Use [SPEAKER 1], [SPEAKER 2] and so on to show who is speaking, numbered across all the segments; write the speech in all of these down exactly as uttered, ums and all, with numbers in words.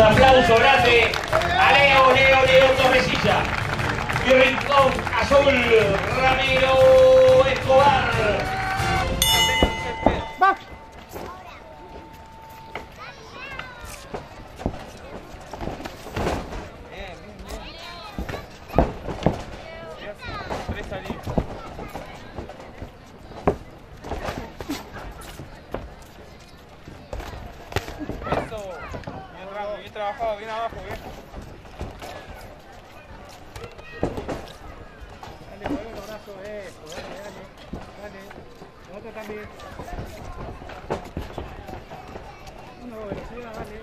[SPEAKER 1] aplauso grande a Leo, Leo, Leo Torresilla. Y Rincón Azul, Ramiro Escobar.
[SPEAKER 2] ¡Va!
[SPEAKER 3] Bien trabajado, bien abajo, bien.
[SPEAKER 2] Dale, mueve los brazos, eso, dale, dale, dale. Otro también. Uno, velocidad, dale.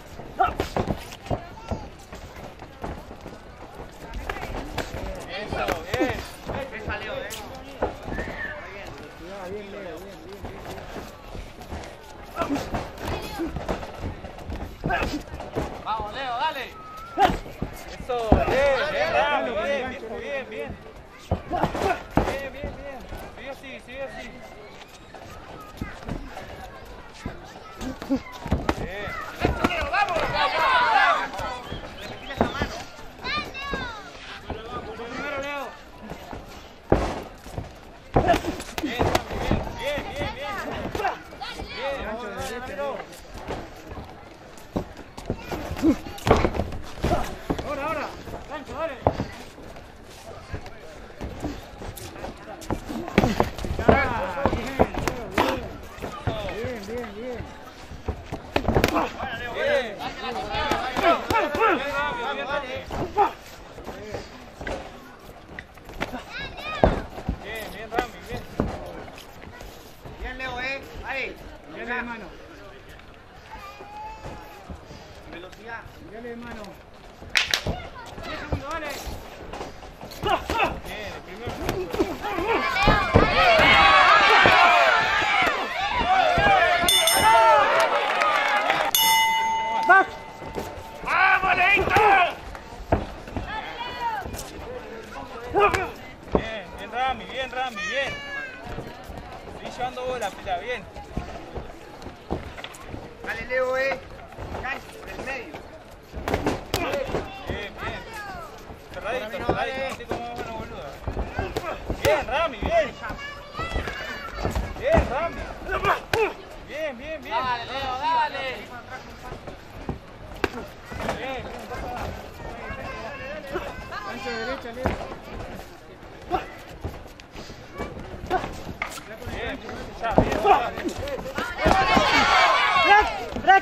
[SPEAKER 3] Eso, bien.
[SPEAKER 4] Pesa Leo, eh.
[SPEAKER 2] Velocidad, bien, Leo, bien, bien, bien.
[SPEAKER 4] Vamos, Leo, dale.
[SPEAKER 3] Eso, bien, bien, Rami, bien, viejo, bien, bien. Bien, bien, bien. Sigue así, sigue así. Bien.
[SPEAKER 4] Leo, vamos. Le metí esa mano.
[SPEAKER 2] Primero, Leo.
[SPEAKER 3] Bien, Rami, bien, bien, bien, bien. Bien,
[SPEAKER 2] Gancho de derecha,
[SPEAKER 3] Ramiro.
[SPEAKER 2] Ahora, ahora. Gancho, dale. Ah, bien, bien, bien, bien, bien.
[SPEAKER 3] Bien. Bien, Rami, bien, Rami. Bien, bien, Rami, bien.
[SPEAKER 4] Bien, Leo, eh. Ahí.
[SPEAKER 2] Dale de mano.
[SPEAKER 4] Velocidad.
[SPEAKER 2] Dale de mano. diez segundos, dale.
[SPEAKER 3] Bien, el primero.
[SPEAKER 2] ¡Vas!
[SPEAKER 1] ¡Vamos, Leito!
[SPEAKER 3] Bien, bien, Rami, bien, Rami, bien. Estoy llevando vos la pila, bien.
[SPEAKER 4] Dale, Leo, eh. Gancho, por el medio.
[SPEAKER 3] Bien, bien. Cerradito, cerradito, así como bueno, boludo. Bien, Rami, bien. Bien, Rami. Bien, bien, bien.
[SPEAKER 4] Dale, Leo, dale.
[SPEAKER 3] Bien, bien,
[SPEAKER 2] Gancho de derecha, Leo.
[SPEAKER 3] bien, ya, bien, bien.
[SPEAKER 2] ¡Rec! ¡Rec!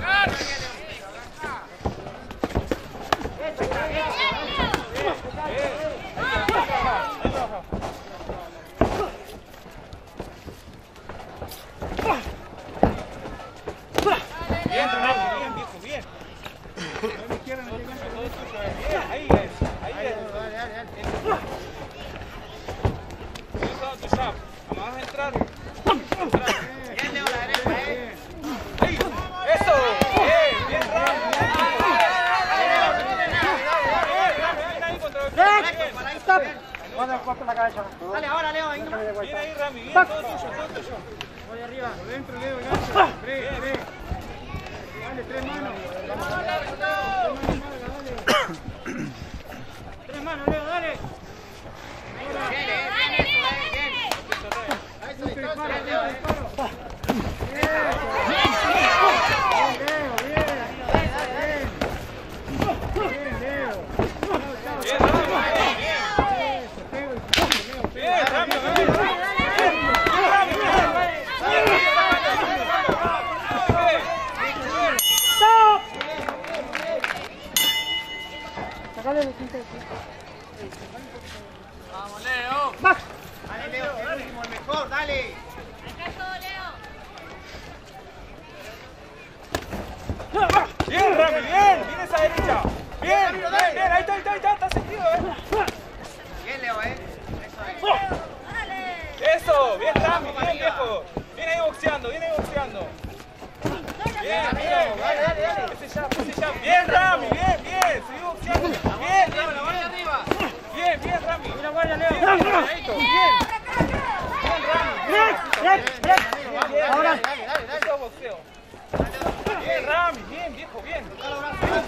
[SPEAKER 3] Bien, Rami, bien, viejo, bien.
[SPEAKER 2] A la izquierda no te gancho.
[SPEAKER 3] Todo tuyo, eh. Bien, ahí es, ahí es.
[SPEAKER 2] Dale, dale, dale.
[SPEAKER 3] Bien, todo tu jab. Vamos a entrar.
[SPEAKER 4] Bien, Leo, la derecha, eh.
[SPEAKER 3] Ahí, eso. Bien, bien, Rami. Bien, Rami, bien ahí contra el bien.
[SPEAKER 2] ¡Stop! Guarda, guarda la cabeza.
[SPEAKER 4] Dale, ahora, Leo, ahí.
[SPEAKER 3] Bien ahí, Rami, bien, todo tuyo, todo tuyo.
[SPEAKER 2] Voy arriba. Por dentro, Leo, el gancho. Tres, tres. Dale, tres manos. Tres manos largas, dale. Tres manos, Leo, dale.
[SPEAKER 4] Bien, eh. Bien, eso, eh. Bien.
[SPEAKER 2] Eso, disparo, Leo, disparo. Bien, Leo, bien. Bien, Leo.
[SPEAKER 3] Bien, Rami, bien, bien.
[SPEAKER 2] Eso, pego y pego, Leo.
[SPEAKER 3] Bien, Rami, bien.
[SPEAKER 2] ¡Stop! Sacale de quinta.
[SPEAKER 4] Vamos, Leo.
[SPEAKER 2] ¡Vas!
[SPEAKER 4] Dale, Leo, que el último, el mejor, dale.
[SPEAKER 3] Bien, Rami, bien. Bien esa derecha. Bien, bien, bien. Ahí está, ahí está, ahí está. Está sentido, eh.
[SPEAKER 4] Bien, Leo, eh. Eso, eh.
[SPEAKER 3] Eso, bien, Rami, bien, viejo. Bien ahí boxeando, bien ahí boxeando. Bien, bien, dale, dale, dale. Ese jab, ese jab. Bien, Rami, bien, bien. Seguí boxeando. Bien, bien,
[SPEAKER 4] La guardia
[SPEAKER 3] bien.
[SPEAKER 4] arriba.
[SPEAKER 3] Bien, bien, Rami.
[SPEAKER 2] Mira, guardia, Leo.
[SPEAKER 3] Bien, bien, Rami. Bien, Rami.
[SPEAKER 2] ¡Rec! ¡Rec! ¡Rec!
[SPEAKER 3] Bien,
[SPEAKER 2] Ahora.
[SPEAKER 3] dale, dale, dale. Eso es boxeo. Bien, Rami, bien, viejo, bien.
[SPEAKER 4] Dale, abrazo.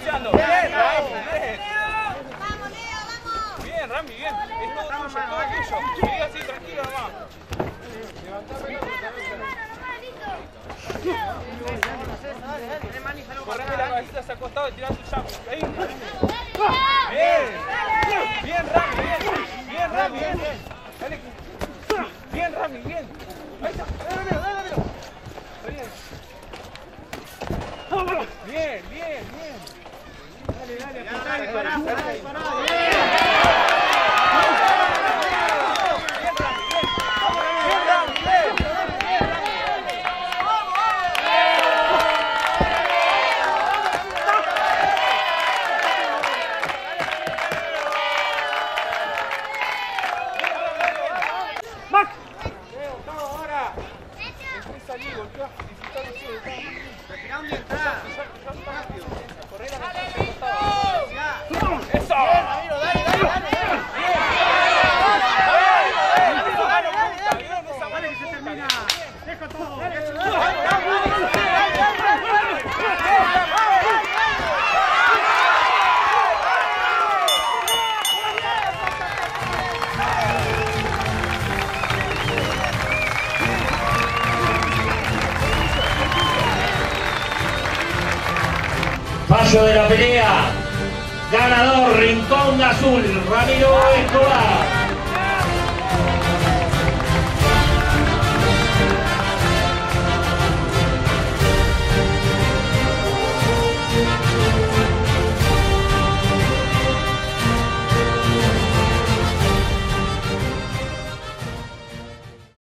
[SPEAKER 3] casitas hacia el costado y tirás tu jump. Ahí. Bien. Bien, Rami, bien. Bien, Rami, bien, bien. Dale. Bien, Rami, bien. Ahí está. Dámelo, dámelo. Bien, bien, bien.
[SPEAKER 2] Dale, dale, dispará, dispará, dispará, dispará.
[SPEAKER 1] Fallo de la pelea, ganador Rincón Azul, Ramiro Escobar.